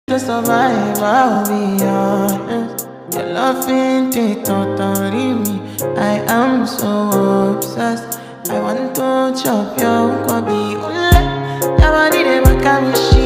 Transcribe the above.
to survive, I'll be honest. Your love ain't it, totally me. I am so obsessed. I want to chop your kwabi. Your body, they make me